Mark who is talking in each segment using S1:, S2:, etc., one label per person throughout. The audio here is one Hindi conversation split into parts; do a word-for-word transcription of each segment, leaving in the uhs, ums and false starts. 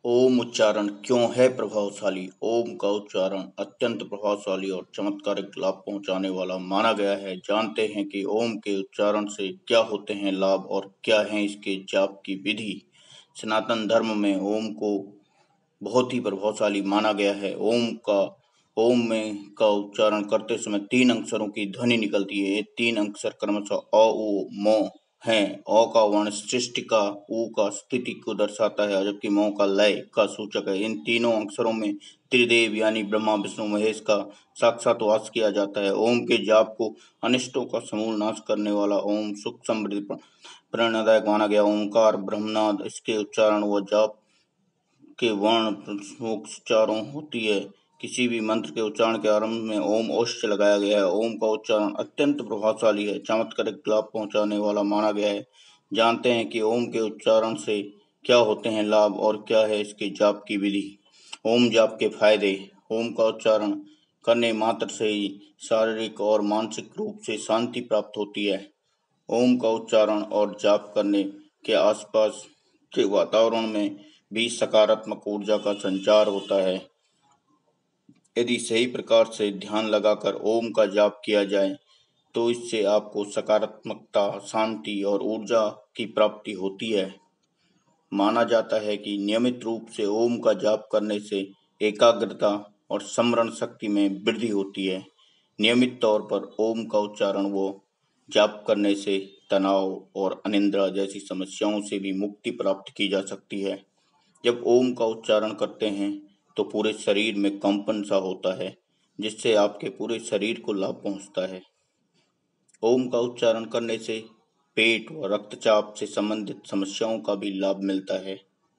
S1: ओम उच्चारण क्यों है प्रभावशाली। ओम का उच्चारण अत्यंत प्रभावशाली और चमत्कारिक लाभ पहुंचाने वाला माना गया है। जानते हैं कि ओम के उच्चारण से क्या होते हैं लाभ और क्या है इसके जाप की विधि। सनातन धर्म में ओम को बहुत ही प्रभावशाली माना गया है। ओम का ओम में का उच्चारण करते समय तीन अक्षरों की ध्वनि निकलती है। ये तीन अक्षर क्रमशः अ उ म हैं। अ का वर्ण सृष्टि का, उ का स्थिति को दर्शाता है, जबकि म का लय का सूचक है। इन तीनों अक्षरों में त्रिदेव यानी ब्रह्मा विष्णु महेश का साक्षात वास किया जाता है। ओम के जाप को अनिष्टों का समूल नाश करने वाला, ओम सुख समृद्धि प्रेरणादायक माना गया। ओंकार ब्रह्मनाद इसके उच्चारण व जाप के वर्ण उच्चारण होती है। किसी भी मंत्र के उच्चारण के आरंभ में ओम औष्ठ लगाया गया है। ओम का उच्चारण अत्यंत प्रभावशाली है, चमत्कारिक लाभ पहुंचाने वाला माना गया है। जानते हैं कि ओम के उच्चारण से क्या होते हैं लाभ और क्या है इसके जाप की विधि। ओम जाप के फायदे। ओम का उच्चारण करने मात्र से ही शारीरिक और मानसिक रूप से शांति प्राप्त होती है। ओम का उच्चारण और जाप करने के आसपास के वातावरण में भी सकारात्मक ऊर्जा का संचार होता है। यदि सही प्रकार से ध्यान लगाकर ओम का जाप किया जाए तो इससे आपको सकारात्मकता, शांति और ऊर्जा की प्राप्ति होती है। माना जाता है कि नियमित रूप से ओम का जाप करने से एकाग्रता और स्मरण शक्ति में वृद्धि होती है। नियमित तौर पर ओम का उच्चारण व जाप करने से तनाव और अनिद्रा जैसी समस्याओं से भी मुक्ति प्राप्त की जा सकती है। जब ओम का उच्चारण करते हैं तो पूरे शरीर में कंपन सा होता है, जिससे आपके पूरे शरीर को लाभ पहुंचता है। ओम का उच्चारण करने से पेट व रक्तचाप से संबंधित समस्याओं का भी लाभ मिलता है।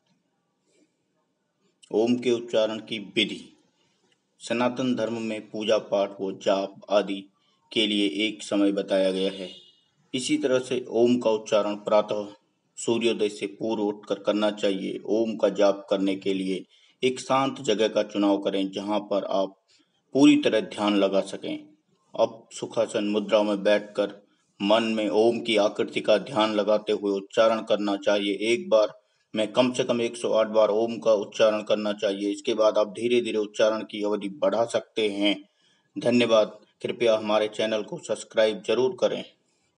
S1: ओम के उच्चारण की विधि। सनातन धर्म में पूजा पाठ व जाप आदि के लिए एक समय बताया गया है। इसी तरह से ओम का उच्चारण प्रातः सूर्योदय से पूर्व उठकर करना चाहिए। ओम का जाप करने के लिए एक शांत जगह का चुनाव करें जहां पर आप पूरी तरह ध्यान लगा सकें। अब सुखासन मुद्रा में बैठकर मन में ओम की आकृति का ध्यान लगाते हुए उच्चारण करना चाहिए। एक बार में कम से कम एक सौ आठ बार ओम का उच्चारण करना चाहिए। इसके बाद आप धीरे धीरे उच्चारण की अवधि बढ़ा सकते हैं। धन्यवाद। कृपया हमारे चैनल को सब्सक्राइब जरूर करें।